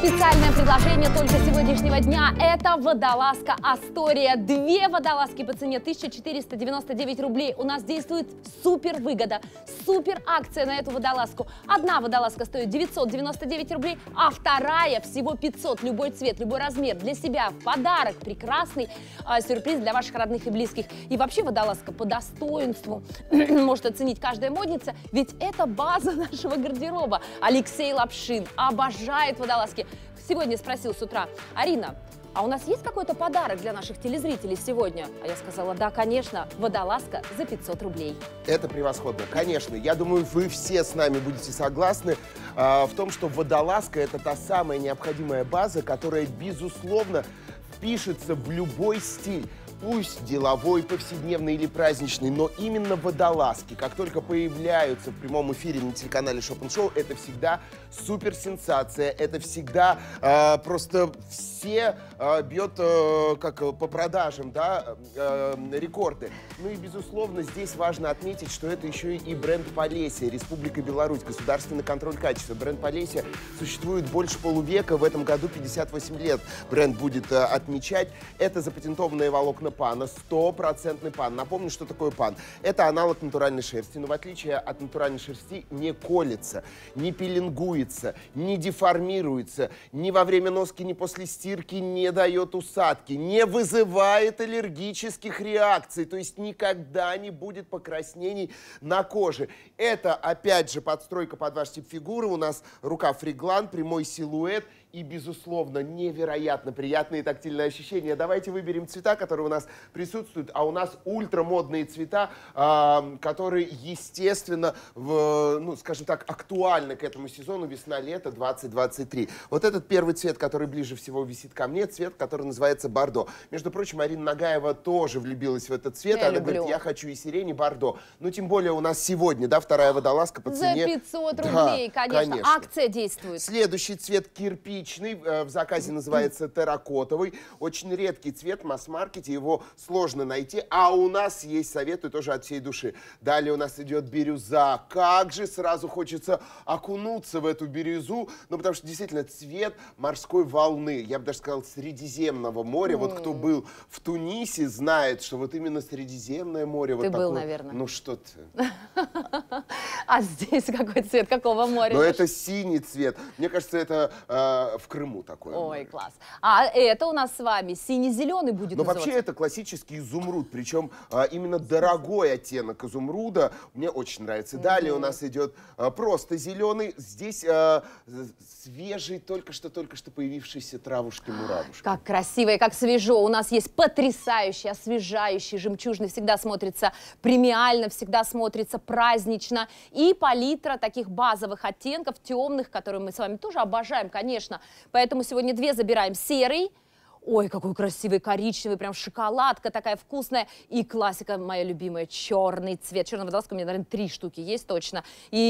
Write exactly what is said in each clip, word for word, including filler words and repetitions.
Специальное предложение только сегодняшнего дня – это водолазка Астория. Две водолазки по цене тысяча четыреста девяносто девять рублей. У нас действует супер выгода, супер акция на эту водолазку. Одна водолазка стоит девятьсот девяносто девять рублей, а вторая всего пятьсот. Любой цвет, любой размер для себя в подарок. Прекрасный э, сюрприз для ваших родных и близких. И вообще водолазка по достоинству может оценить каждая модница, ведь это база нашего гардероба. Алексей Лапшин обожает водолазки. Сегодня спросил с утра: Арина, а у нас есть какой-то подарок для наших телезрителей сегодня? А я сказала: да, конечно, водолазка за пятьсот рублей. Это превосходно, конечно. Я думаю, вы все с нами будете согласны э, в том, что водолазка – это та самая необходимая база, которая, безусловно, впишется в любой стиль. Пусть деловой, повседневный или праздничный, но именно водолазки, как только появляются в прямом эфире на телеканале Шоп энд Шоу, это всегда суперсенсация, это всегда э, просто все э, бьет э, как по продажам, да, э, рекорды. Ну и, безусловно, здесь важно отметить, что это еще и бренд Полесье, Республика Беларусь, государственный контроль качества. Бренд Полесье существует больше полувека, в этом году пятьдесят восемь лет бренд будет э, отмечать. Это запатентованные волокна пана, стопроцентный пан. Напомню, что такое пан. Это аналог натуральной шерсти, но в отличие от натуральной шерсти не колется, не пеленгуется, не деформируется, ни во время носки, ни после стирки не дает усадки, не вызывает аллергических реакций, то есть никогда не будет покраснений на коже. Это, опять же, подстройка под ваш тип фигуры. У нас рукав реглан, прямой силуэт и, безусловно, невероятно приятные тактильные ощущения. Давайте выберем цвета, которые у нас присутствуют. А у нас ультрамодные цвета, э, которые, естественно, в, ну, скажем так, актуальны к этому сезону весна-лето двадцать двадцать три. Вот этот первый цвет, который ближе всего висит ко мне, цвет, который называется бордо. Между прочим, Арина Нагаева тоже влюбилась в этот цвет. Я Она люблю. говорит: я хочу и сирень, и бордо. Ну, тем более у нас сегодня, да, вторая водолазка по цене... За пятьсот рублей, да, конечно. конечно. Акция действует. Следующий цвет кирпич. В заказе называется терракотовый. Очень редкий цвет, в масс-маркете его сложно найти. А у нас есть, советую тоже от всей души. Далее у нас идет бирюза. Как же сразу хочется окунуться в эту бирюзу. Ну, потому что действительно цвет морской волны. Я бы даже сказал, Средиземного моря. Mm. Вот кто был в Тунисе, знает, что вот именно Средиземное море. Ты вот был, такое... наверное. Ну, что ты. А здесь какой цвет? Какого моря? Но это синий цвет. Мне кажется, это э, в Крыму такое. Ой, море. класс. А это у нас с вами сине-зеленый будет Но называться. вообще это классический изумруд, причем а, именно дорогой оттенок изумруда. Мне очень нравится. Mm-hmm. Далее у нас идет а, просто зеленый. Здесь а, свежий, только что только что появившийся травушки-муравушки. Как красиво и как свежо. У нас есть потрясающий, освежающий, жемчужный. Всегда смотрится премиально, всегда смотрится празднично. И палитра таких базовых оттенков, темных, которые мы с вами тоже обожаем, конечно. Поэтому сегодня две забираем. Серый. Ой, какой красивый коричневый, прям шоколадка такая вкусная. И классика моя любимая, черный цвет. Черная водолазка у меня, наверное, три штуки есть точно.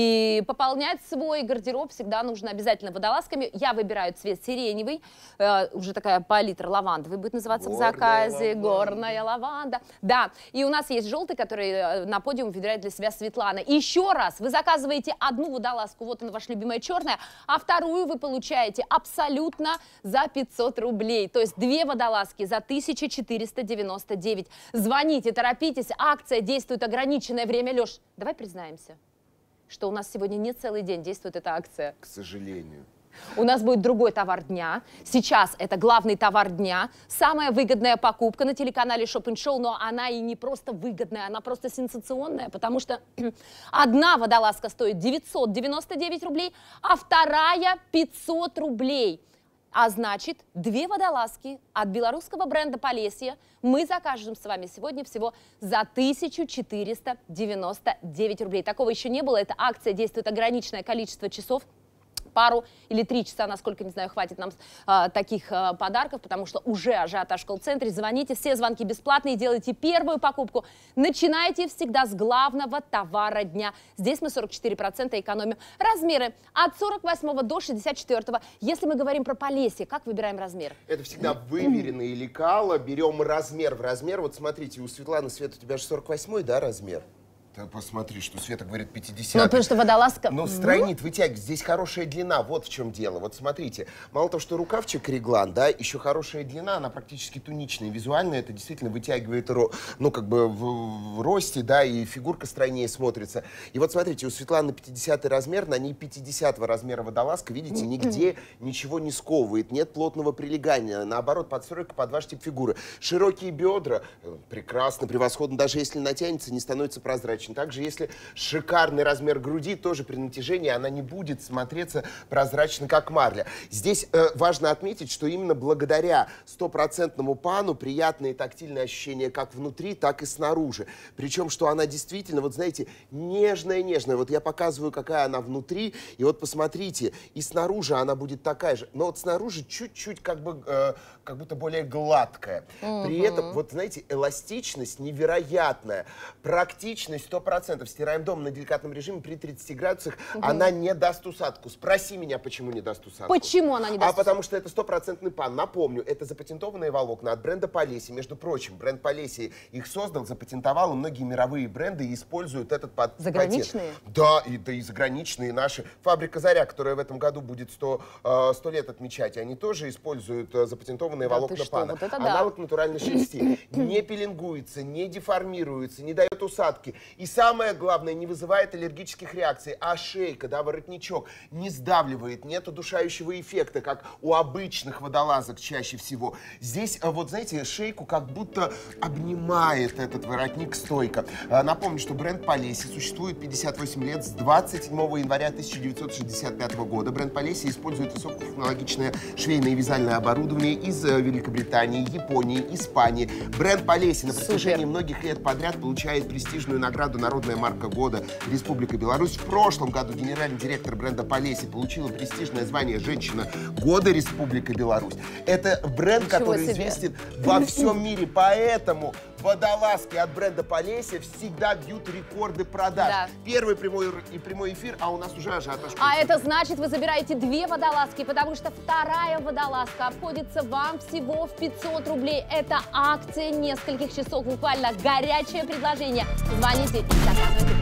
И пополнять свой гардероб всегда нужно обязательно водолазками. Я выбираю цвет сиреневый, э, уже такая палитра лавандовый будет называться горная в заказе. Лаванда. Горная лаванда. Да, и у нас есть желтый, который на подиум выбирает для себя Светлана. И еще раз, вы заказываете одну водолазку, вот она ваша любимая черная, а вторую вы получаете абсолютно за пятьсот рублей. То есть две водолазки за тысячу четыреста девяносто девять. Звоните, торопитесь, акция действует ограниченное время. Леш, давай признаемся, что у нас сегодня не целый день действует эта акция. К сожалению. У нас будет другой товар дня. Сейчас это главный товар дня. Самая выгодная покупка на телеканале Шоп энд Шоу, но она и не просто выгодная, она просто сенсационная, потому что одна водолазка стоит девятьсот девяносто девять рублей, а вторая пятьсот рублей. А значит, две водолазки от белорусского бренда Полесье мы закажем с вами сегодня всего за тысячу четыреста девяносто девять рублей. Такого еще не было. Эта акция действует ограниченное количество часов. Пару или три часа, насколько, не знаю, хватит нам а, таких а, подарков, потому что уже ажиотаж в колл-центре. Звоните, все звонки бесплатные, делайте первую покупку. Начинайте всегда с главного товара дня. Здесь мы сорок четыре процента экономим. Размеры от сорок восьмого до шестьдесят четвёртого. Если мы говорим про Полесье, как выбираем размер? Это всегда выверенные лекала. Берем размер в размер. Вот смотрите, у Светланы, Свет, у тебя же сорок восьмой, да, размер? Ты посмотри, что Света говорит пятьдесят. Ну, потому что водолазка... Но стройнит, вытягивает. Здесь хорошая длина, вот в чем дело. Вот смотрите, мало того, что рукавчик реглан, да, еще хорошая длина, она практически туничная. Визуально это действительно вытягивает, ну, как бы в, в росте, да, и фигурка стройнее смотрится. И вот смотрите, у Светланы пятидесятый размер, на ней пятидесятого размера водолазка, видите, нигде ничего не сковывает, нет плотного прилегания, наоборот, подстройка под ваш тип фигуры. Широкие бедра, прекрасно, превосходно, даже если натянется, не становится прозрачным. Также, если шикарный размер груди, тоже при натяжении она не будет смотреться прозрачно, как марля. Здесь э, важно отметить, что именно благодаря стопроцентному пану приятные тактильные ощущения как внутри, так и снаружи. Причем, что она действительно, вот знаете, нежная-нежная. Вот я показываю, какая она внутри, и вот посмотрите, и снаружи она будет такая же. Но вот снаружи чуть-чуть как бы, э, как будто более гладкая. Mm-hmm. При этом, вот знаете, эластичность невероятная, практичность сто процентов. Стираем дома на деликатном режиме при тридцати градусах, mm-hmm. она не даст усадку. Спроси меня, почему не даст усадку. Почему она не даст А потому что это стопроцентный пан. Напомню, это запатентованные волокна от бренда Полеси. Между прочим, бренд Полеси их создал, запатентовал, и многие мировые бренды используют этот патент. Заграничные? Да, и, да и заграничные наши. Фабрика «Заря», которая в этом году будет сто лет отмечать, они тоже используют запатентованные да волокна пана. Вот аналог да. натуральной шерсти. Не пеленгуется, не деформируется, не дает усадки. И самое главное, не вызывает аллергических реакций. А шейка, да, воротничок не сдавливает, нет удушающего эффекта, как у обычных водолазок чаще всего. Здесь, вот знаете, шейку как будто обнимает этот воротник стойко. Напомню, что бренд Полеси существует пятьдесят восемь лет, с двадцать седьмого января тысяча девятьсот шестьдесят пятого года. Бренд Полеси использует высокотехнологичное швейное и вязальное оборудование из Великобритании, Японии, Испании. Бренд Полеси на протяжении Супер. многих лет подряд получает престижную награду «Народная марка года» Республика Беларусь. В прошлом году генеральный директор бренда Полеси получила престижное звание «Женщина года» Республика Беларусь. Это бренд, Ничего который себе. известен во всем мире, поэтому водолазки от бренда Полеси всегда бьют рекорды продаж. Да. Первый прямой и прямой эфир, а у нас уже ажиотаж. А это значит, вы забираете две водолазки, потому что вторая водолазка обходится вам всего в пятьсот рублей. Это акция нескольких часов, буквально горячее предложение. Звоните и заказывайте.